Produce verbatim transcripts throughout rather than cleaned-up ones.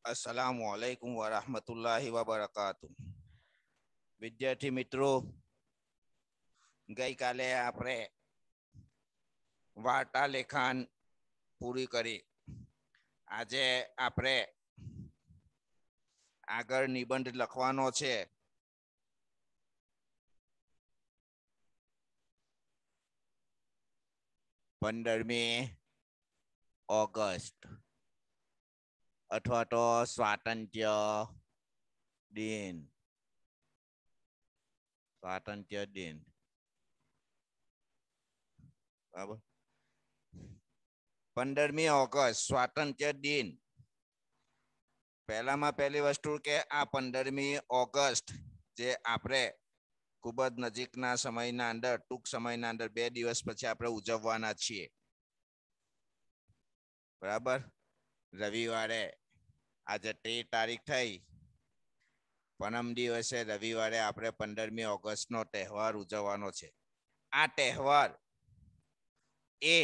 अस्सलामुअलैकुम वरहमतुल्लाहि वबरकातुह। विद्यार्थी मित्रों, गई काले आपरे वार्ता लेखन पूरी करी। आजे आपरे आगर निबंध लखवानो छे। पंद्रहमी ऑगस्ट अथवा तो स्वातंत्र्य दिन। स्वातंत्र्य दिन बराबर। पंद्रहमी ऑगस्ट स्वातंत्र्य दिन। पहला में पहली वस्तु के आ पंद्रहमी ऑगस्ट जे आपरे खूब ज नजीकना समयना अंदर टूंक समयना अंदर बे दिवस पछी आपणे उजववाना छीए बराबर। रविवारे आज तेर तारीख थई, परम दिवसे रविवारे आपणे पंद्रहमी ऑगस्ट नो तहेवार उजववानो छे। आ तहेवार ए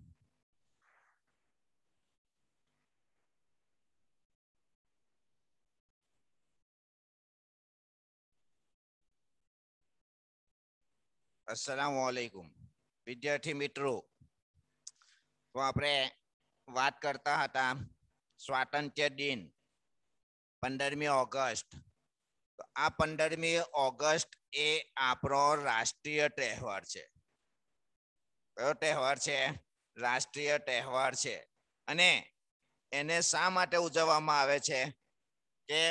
अस्सलामुअलैकुम विद्यार्थी मित्रों, तो आपणे बात करता हता स्वातंत्र्य दिन पंद्रहमी ऑगस्ट। तो आ पंद्रहमी ऑगस्ट ए आपणो राष्ट्रीय तहेवार छे। कयो तहेवार छे? राष्ट्रीय तहेवार छे। अने एने शा माटे उजववामां आवे छे के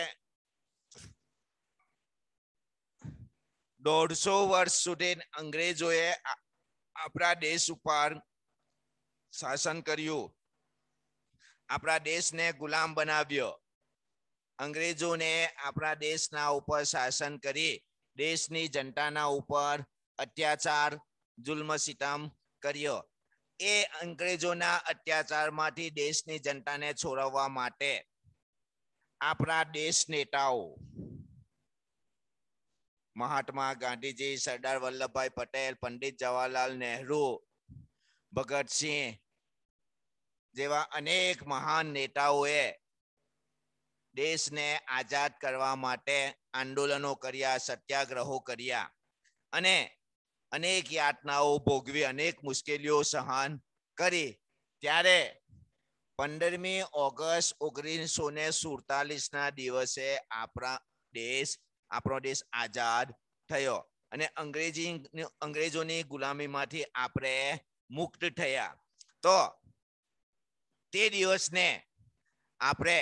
दौड़सो वर्ष सुधी अंग्रेजोए आपणा देश उपर शासन कर्यु, आपणा देश ने गुलाम बनाव्यो। अंग्रेजों ने अपना देशना ऊपर शासन करी देशनी जनताना ऊपर अत्याचार जुल्म सितम कर्यो। ए अंग्रेजोना अत्याचारमांथी देशनी जनताने छोड़वा माटे अपना देश नेताओ महात्मा गांधीजी, सरदार वल्लभभाई पटेल, पंडित जवाहरलाल नेहरू, भगत सिंह जेवा अनेक महान नेताओए देश ने आजाद करवा माटे आंदोलनों कर्या, सत्याग्रहो कर्या अने अनेक यातनाओ भोगवी, अनेक मुश्केलीओ सहन करी। त्यारे पंद्रहमी ऑगस्ट ओगनीसो ने सुड़तालीस ना दिवसे आपणा देश आपणो देश आजाद थयो अने अंग्रेजी अंग्रेजोनी गुलामीमांथी आपणे मुक्त थया। तो ते दिवसने आपणे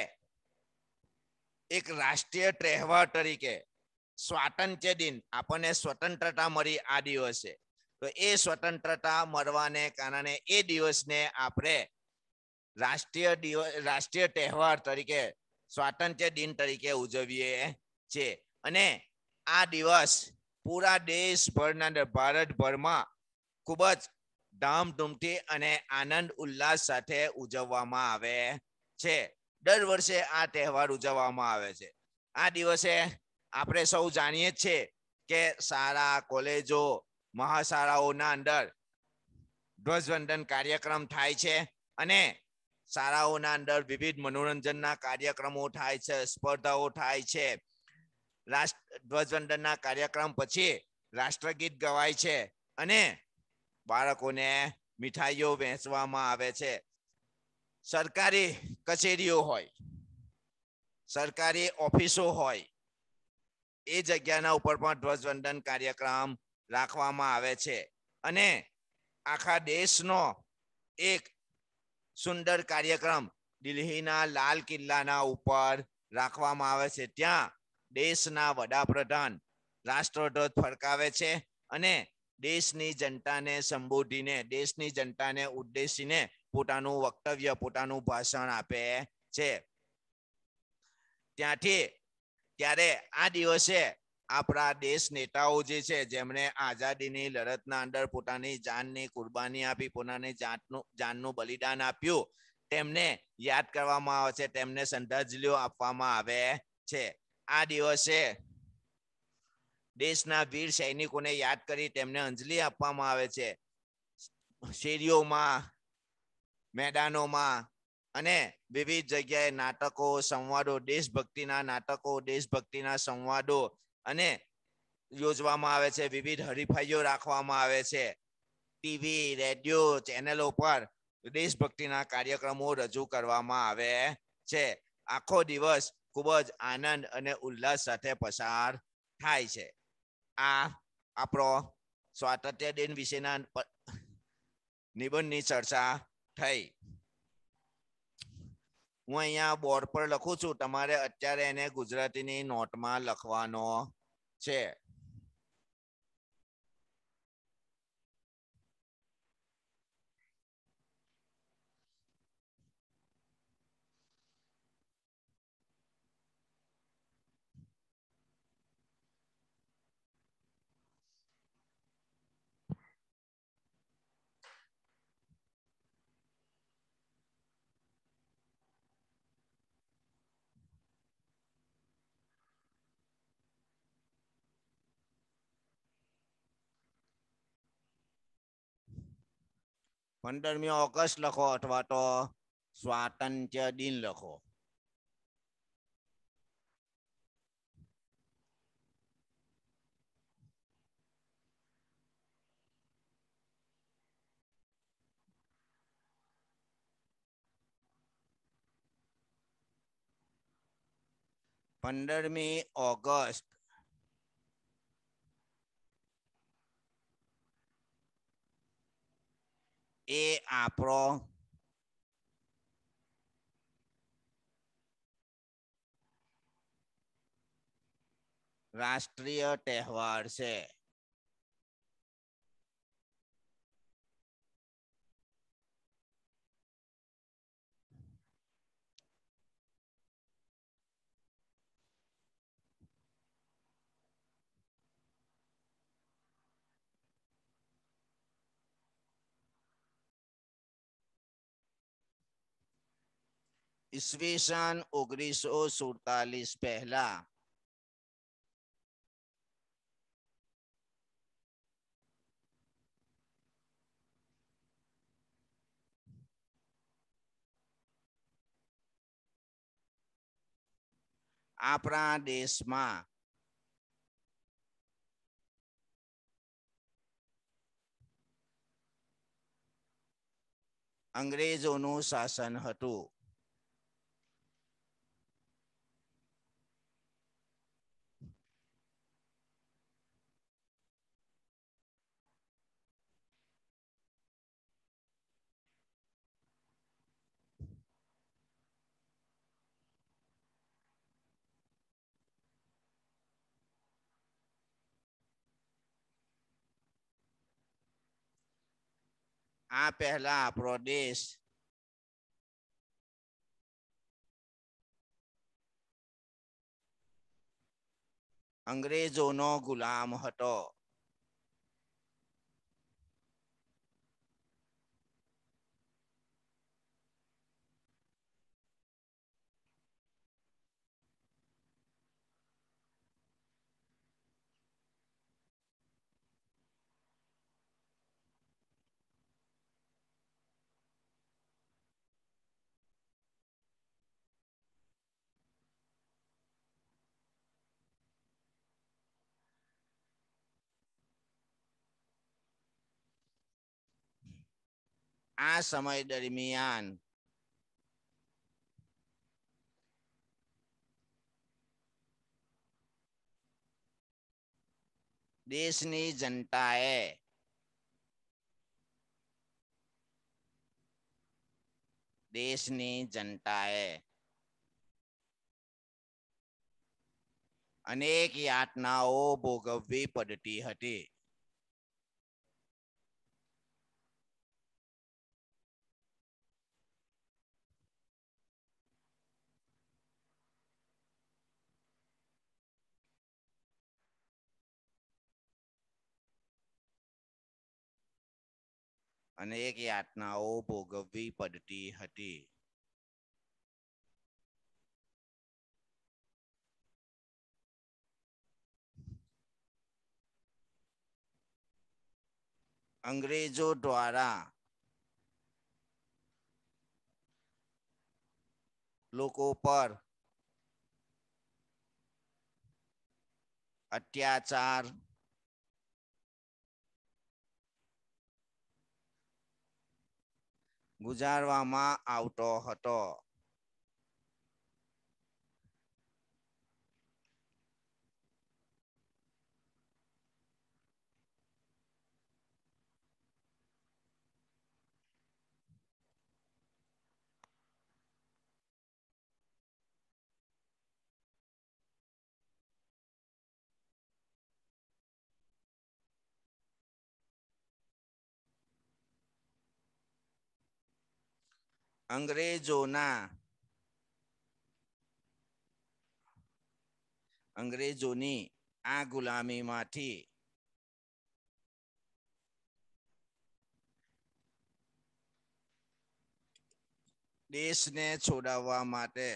एक राष्ट्रीय तहेवार तरीके स्वातंत्र्य दिन आपने स्वतंत्रता मળી आ दिवसे। तो ए स्वतंत्रता मळवाने कारणे ए दिवसने आपणे राष्ट्रीय दिवस राष्ट्रीय तहेवार तरीके स्वातंत्र्य दिन तरीके उजवीए छे। अने आ दिवस पूरा देशभરના भारतभરમાં खूब ज धामधूमथी अने आनंद उल्लास साथे उजववामां आवे छे। दर वर्षे आ तहेवार उजववामां आवे छे। आ दिवसे आपणे सौ जाणीए छे के शाळा कॉलेजो महाशाळाओना अंदर ध्वजवंदन कार्यक्रम थाय छे अने शाळाओना अंदर विविध मनोरंजनना कार्यक्रमो थाय छे, स्पर्धाओ थाय छे। राष्ट्र ध्वजवंदनना कार्यक्रम पछी राष्ट्रगीत गवाय छे अने बाळकोने मिठाईओ वहेंचवामां आवे छे। सरकारी कचेरीओ होय, सरकारी ऑफिसो होय, ए जग्याना उपर पण ध्वजवंदन कार्यक्रम राखवामां आवे छे अने आखा देशनो एक सुंदर कार्यक्रम दिल्हीना लाल किल्लाना उपर राखवामां आवे छे। त्यां देशना वडाप्रधान राष्ट्रध्वज फरकावे छे अने देशनी जनताने संबोधीने देशनी जनताने उद्देशीने पोतानुं वक्तव्य पोतानुं भाषण आपे छे। त्यांथी त्यारे आ दिवसे आपणा देश नेताओ जे छे जेमणे आजादीनी लड़तना अंदर पोतानी जाननी कुर्बानी आपी, पोतानी जानનું जानનું बलिदान आप्युं, तेमने याद करवामां आवे छे, तेमने श्रद्धांजलिओ आपवामां आवे छे। आ दिवसे देशना वीर सैनिकोने याद करी तेमने अंजलि आपवामां आवे छे। શેરીઓમાં, મેદાનોમાં અને વિવિધ જગ્યાએ નાટકો સંવાદો દેશભક્તિના નાટકો દેશભક્તિના સંવાદો અને યોજવામાં આવે છે વિવિધ હરીફાઈઓ રાખવામાં આવે છે ટીવી રેડિયો ચેનલો પર દેશભક્તિના કાર્યક્રમો રજૂ કરવામાં આવે છે આખો દિવસ ખૂબ જ આનંદ અને ઉલ્લાસ સાથે પસાર થાય છે આ આપણો સ્વાતંત્ર્ય દિન વિશેના નિબંધની ચર્ચા થઈ હું અહીંયા બોર્ડ પર લખું છું તમારે અત્યારે એને ગુજરાતીની નોટમાં લખવાનો છે પંદરમી ઓગસ્ટ લખો અથવા તો સ્વાતંત્ર્ય દિન લખો પંદરમી ઓગસ્ટ એ આપણો રાષ્ટ્રીય તહેવાર છે ઈસવીસન ઓગણીસો સુડતાલીસ પહેલા આપણા દેશમાં અંગ્રેજોનું શાસન હતું આ પહેલા આપણો દેશ અંગ્રેજોનો ગુલામ હતો આ સમય દરમિયાન દેશની જનતાએ દેશની જનતાએ અનેક યાતનાઓ ભોગવવી પડતી હતી અનેક યાતનાઓ ભોગવવી પડતી હતી અંગ્રેજો દ્વારા લોકો પર અત્યાચાર ગુજારવામાં આવતો હતો. અંગ્રેજોના અંગ્રેજોની આ ગુલામીમાંથી દેશને છોડાવવા માટે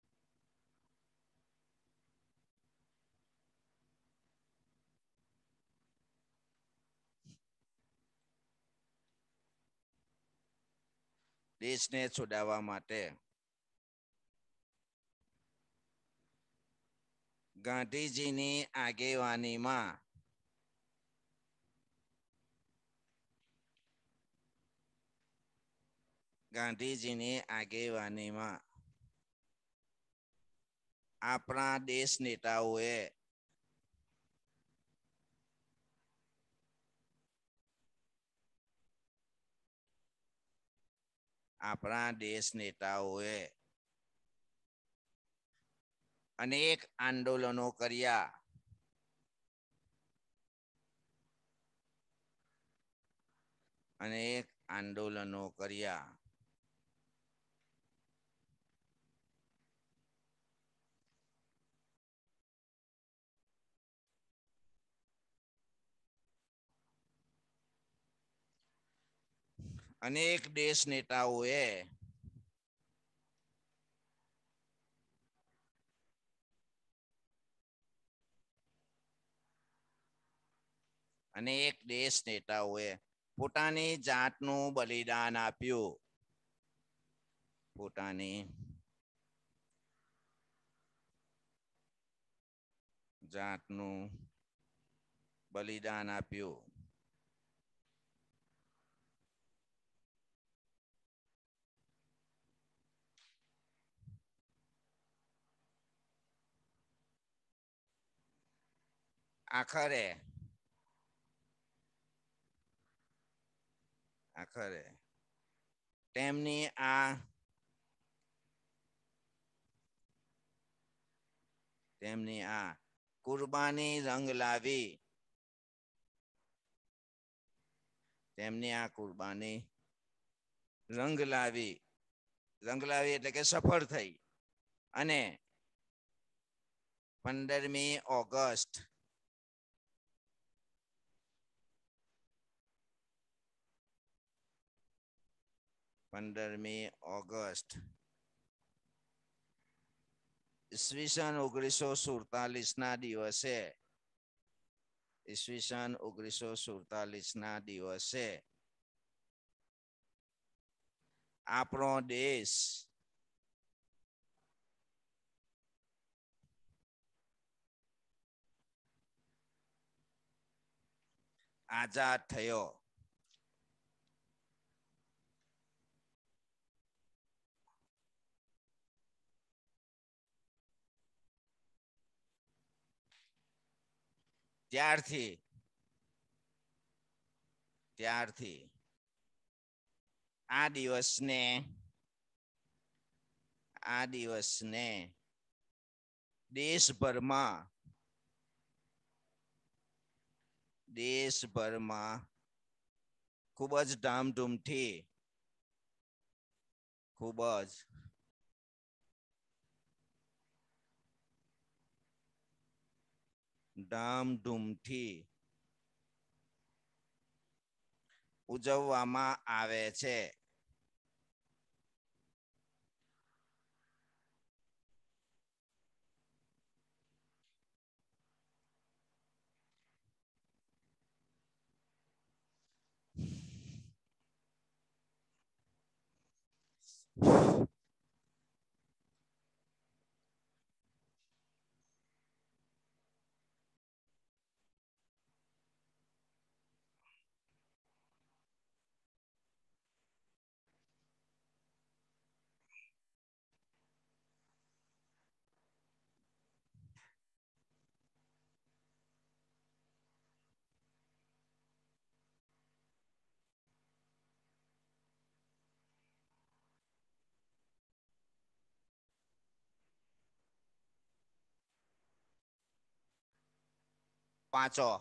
દેશને છોડાવવા માટે ગાંધીજીની આગેવાનીમાં ગાંધીજીની આગેવાનીમાં આપણા દેશ નેતાઓએ આપણા દેશ નેતાઓએ અનેક આંદોલનો કર્યા. અનેક આંદોલનો કર્યા. અનેક દેશ નેતાઓએ અનેક દેશ નેતાઓએ પોતાની જાતનું બલિદાન આપ્યું. પોતાની જાતનું બલિદાન આપ્યું. આખરે આખરે તેમની આ તેમની આ કુરબાની રંગ લાવી તેમની આ કુરબાની રંગ લાવી રંગ લાવી એટલે કે સફળ થઈ. અને પંદરમી ઓગસ્ટ પંદરમી ઓગસ્ટ ઈસવીસન ઓગણીસો સુડતાલીસ ના દિવસે ઈસવીસન ઓગણીસો સુડતાલીસ ના દિવસે આપણો દેશ આઝાદ થયો. ત્યારથી ત્યારથી આ દિવસને આ દિવસને દેશભરમાં દેશભરમાં ખૂબ જ ધામધૂમથી ખૂબ જ ધામધૂમથી ઉજવવામાં આવે છે. વાંચો.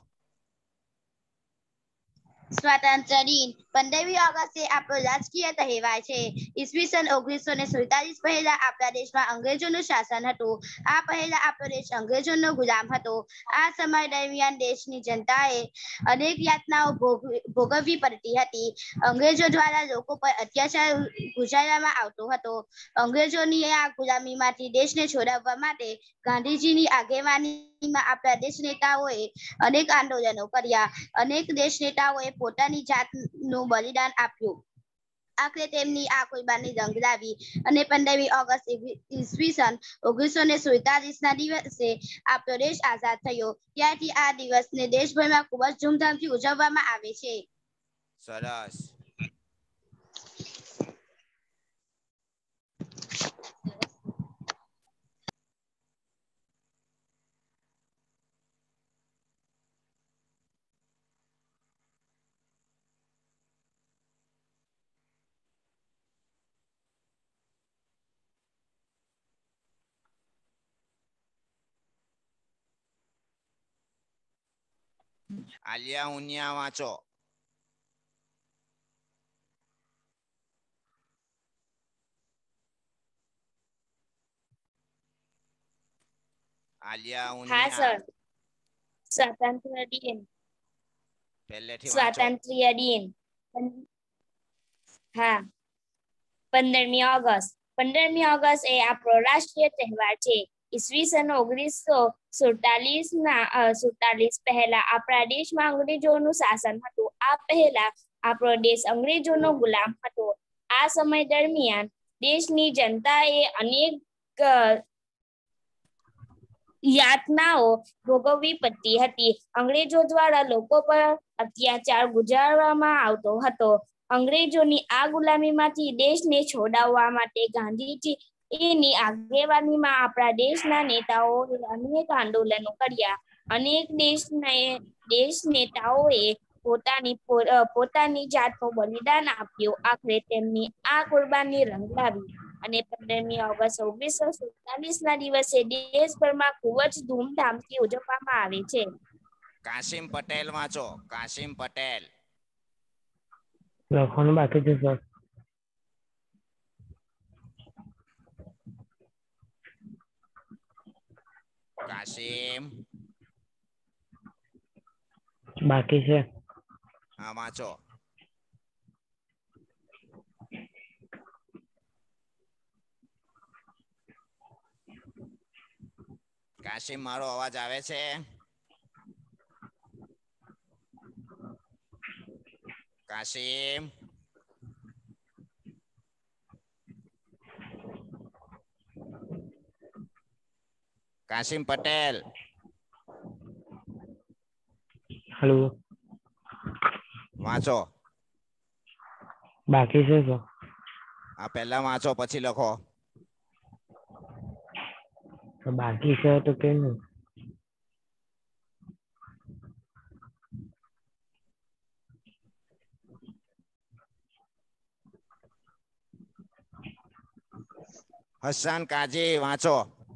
સ્વાતંત્ર્ય દિન પંદરમી ઓગસ્ટે આપણો રાજકીય તહેવાર છે. ઈસવીસન ઓગણીસો ને સુડતાલીસ પહેલા આપણા દેશમાં અંગ્રેજોનું શાસન હતું. આ પહેલા આપણો દેશ અંગ્રેજોનો ગુલામ હતો. આ સમય દરમિયાન દેશની જનતાએ અનેક યાતનાઓ ભોગવવી પડતી હતી. અંગ્રેજો દ્વારા લોકો પર અત્યાચાર ગુજારવામાં આવતો હતો. અંગ્રેજોની આ ગુલામીમાંથી દેશને છોડાવવા માટે ગાંધીજીની આગેવાનીમાં આપણા દેશ નેતાઓએ અનેક આંદોલનો કર્યા. અનેક દેશ નેતાઓએ પોતાની જાતનું બલિદાન આપ્યું. આખરે તેમની આ કુરબાની રંગ લાવી અને પંદરમી ઓગસ્ટ ઈસવીસન ઓગણીસો ને સુડતાલીસ ના દિવસે આપણો દેશ આઝાદ થયો. ત્યારથી આ દિવસને દેશભરમાં ખૂબ જ ધૂમધામથી ઉજવવામાં આવે છે. સરસ. આલિયા ઉનિયા વાંચો. આલિયા હા ઉનિયા સર સ્વાતંત્ર્ય દિન પહેલેથી વાંચો. સ્વાતંત્ર્ય દિન હા પંદરમી ઓગસ્ટ પંદરમી ઓગસ્ટ એ આપણો રાષ્ટ્રીય તહેવાર છે. ઈસવીસન ઓગણીસો સુડતાલીસ ના સુડતાલીસ પહેલા આપણા દેશમાં અંગ્રેજોનું શાસન હતું. આ પહેલા આપણો દેશ અંગ્રેજોનો ગુલામ હતો. આ સમય દરમિયાન દેશની જનતાએ અનેક યાતનાઓ ભોગવવી પડતી હતી. અંગ્રેજો દ્વારા લોકો પર અત્યાચાર ગુજારવામાં આવતો હતો. અંગ્રેજોની આ ગુલામીમાંથી દેશને છોડાવવા માટે ગાંધીજી એની આગેવાનીમાં આપણા દેશના નેતાઓએ અનેક આંદોલનો કર્યા. અનેક દેશના દેશ નેતાઓએ પોતાની પોતાની જાતનું બલિદાન આપ્યું. આખરે તેમની આ કુરબાની રંગ લાવી અને પંદરમી ઓગસ્ટ ઓગણીસો સુડતાલીસ ના દિવસે દેશભરમાં ખૂબ જ ધૂમધામથી ઉજવવામાં આવે છે. કાશિમ પટેલ વાંચો. કાશિમ પટેલ. લખવાનું બાકી છે સર. કાશિમ બાકી છે. હા વાંચો. કાશિમ મારો અવાજ આવે છે? કાશિમ કાશિમ પટેલ. હેલો વાંચો. બાકી છે સર. આ પહેલા વાંચો પછી લખો. બાકી છે તો કેમ? હસન કાજી વાંચો.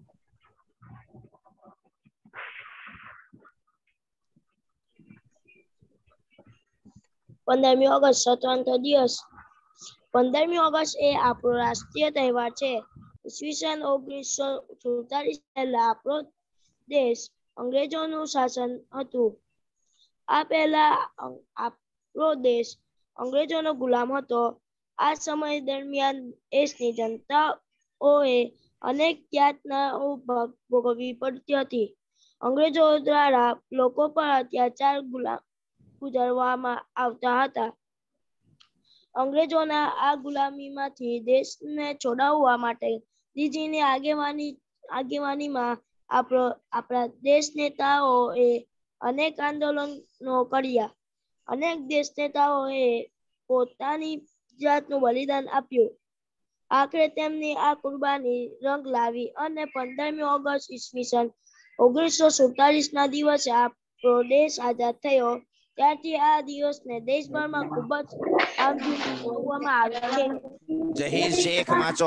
પંદરમી ઓગસ્ટ સ્વતંત્ર દિવસ પંદરમી ઓગસ્ટ એ આપણો રાષ્ટ્રીય તહેવાર છે. ઈસવીસન ઓગણીસો સુડતાલીસ પહેલા આપણો દેશ અંગ્રેજોનું શાસન હતું. આ પહેલા આપણો દેશ અંગ્રેજોનો ગુલામ હતો. આ સમય દરમિયાન દેશની જનતાઓએ અનેક યાતનાઓ ભોગવવી પડતી હતી. અંગ્રેજો દ્વારા લોકો પર અત્યાચાર ગુજારવામાં આવતા હતા. અંગ્રેજોના આ ગુલામીમાંથી દેશને છોડાવવા માટે ગાંધીજીની આગેવાની આગેવાનીમાં આપણો આપણા દેશ નેતાઓએ અનેક આંદોલનો કર્યા. અનેક દેશ નેતાઓએ પોતાની જાતનું બલિદાન આપ્યું. આખરે તેમની આ કુરબાની રંગ લાવી અને પંદરમી ઓગસ્ટ ઈસવીસન ઓગણીસો સુડતાલીસ ના દિવસે આપણો દેશ આઝાદ થયો. ત્યારથી આ દિવસને દેશભરમાં ખૂબ જ ધામધૂમથી ઉજવવામાં આવે છે. જહીર શેખ વાંચો.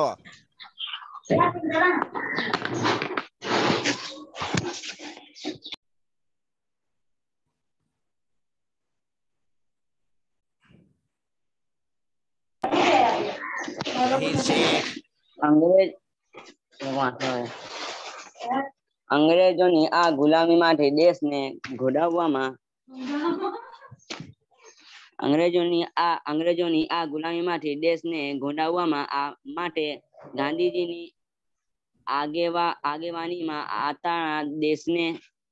જહીર શેખ અંગ્રેજ અંગ્રેજોની આ ગુલામીમાંથી દેશને ઘોડાવવામાં અંગ્રેજોની આ અંગ્રેજોની આ ગુલામીમાંથી દેશને ઘોડાવવામાં આ માટે ગાંધીજીની આગેવા આગેવાનીમાં આતા દેશને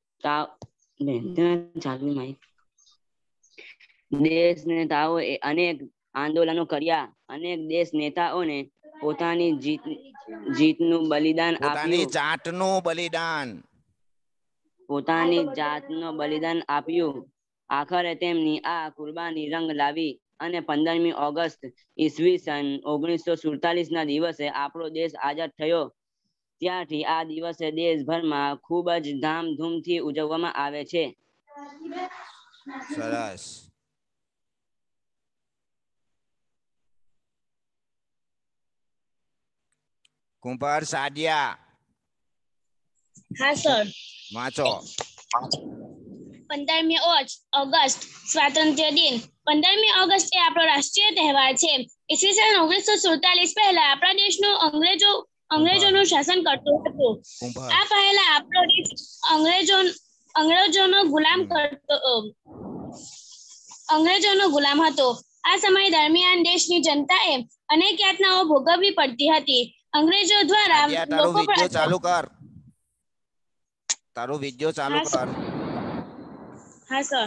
દેશને તાઓ અનેક આંદોલનો કર્યા. અનેક દેશ નેતાઓને પોતાની જીત જીતનું બલિદાન પોતાની આપ્યું જાતનું બલિદાન પોતાની જાતનું બલિદાન આપ્યું. આખરે તેમની આ કુરબાની રંગ લાવી અને પંદરમી ઓગસ્ટ ઈસવીસન ઓગણીસો સુડતાલીસ ના દિવસે આપણો દેશ આઝાદ થયો. ત્યારથી આ દિવસે દેશભરમાં ખૂબ જ ધામધૂમથી ઉજવવામાં આવે છે. સરસ. કુંભાર સાદિયા હા સર. વાંચો. પંદરમી ઓગસ્ટ સ્વાતંત્ર્ય દિન. પંદરમી ઓગસ્ટ એ આપણો રાષ્ટ્રીય તહેવાર છે. ઈસવીસન ઓગણીસો સુડતાલીસ પહેલા આપણા દેશનું અંગ્રેજો અંગ્રેજોનું શાસન કરતું હતું. કુંભાર આ પહેલા આપણો દેશ અંગ્રેજો અંગ્રેજોનો ગુલામ કરતો અંગ્રેજોનો ગુલામ હતો. આ સમય દરમિયાન દેશની જનતાએ અનેક યાતનાઓ ભોગવવી પડતી હતી. અંગ્રેજો દ્વારા સાદિયા, તારો લોકો પર વિડિયો ચાલુ કર. તારો વિડિયો ચાલુ હા, કર. હા સર.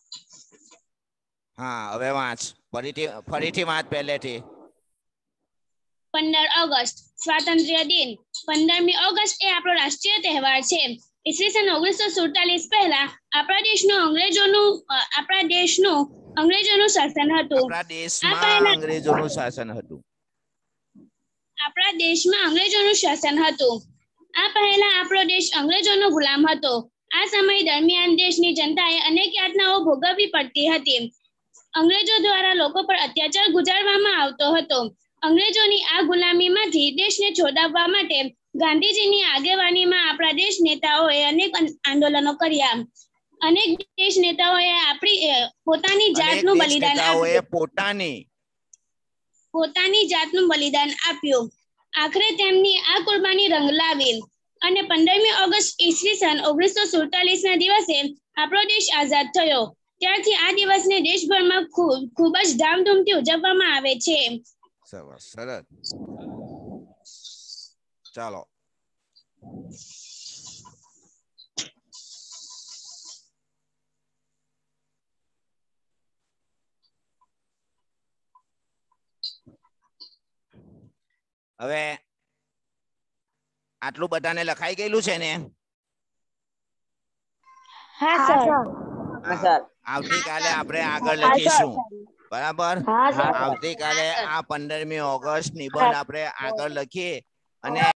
હા હવે વાંચ. ફરીથી ફરીથી વાંચ પહેલેથી. પંદર ઓગસ્ટ સ્વાતંત્ર્ય દિન. પંદરમી ઓગસ્ટ એ આપણો રાષ્ટ્રીય તહેવાર છે. ઈસવીસન ઓગણીસો સુડતાલીસ પહેલા આપણા દેશનું અંગ્રેજોનું અ, આપણા દેશનું અંગ્રેજોનું શાસન હતું. આપણા આ દેશમાં પહેલા અંગ્રેજોનું શાસન હતું. આપણા દેશમાં અંગ્રેજોનું શાસન હતું. આ પહેલા આપણો દેશ અંગ્રેજોનો ગુલામ હતો. આ સમય દરમિયાન દેશની જનતાએ અનેક યાતનાઓ ભોગવવી પડતી હતી. અંગ્રેજો દ્વારા લોકો પર અત્યાચાર ગુજારવામાં આવતો હતો. અંગ્રેજોની આ ગુલામીમાંથી દેશને છોડાવવા માટે ગાંધીજીની આગેવાનીમાં આપણા દેશ નેતાઓએ અનેક આંદોલનો કર્યા. અનેક દેશ નેતાઓએ આપણી અ, પોતાની અનેક જાતનું દેશ બલિદાન નેતાઓએ આપ્યું પોતાની પોતાની જાતનું બલિદાન આપ્યું. આખરે તેમની આ કુરબાની રંગ લાવી અને પંદરમી ઓગસ્ટ ઈસવીસન ઓગણીસો સુડતાલીસ ના દિવસે આપણો દેશ આઝાદ થયો. ત્યારથી આ દિવસને દેશભરમાં ખૂબ ખૂબ જ ધામધૂમથી ઉજવવામાં આવે છે. સરસ સરસ. ચાલો. હવે આટલું બધાને લખાઈ ગયેલું છે ને? હા સર. હા સર. આવતીકાલે આપણે આગળ લખીશું. બરાબર. હા સર. આવતીકાલે આ પંદરમી ઓગસ્ટ નિબંધ આપણે આગળ લખીએ અને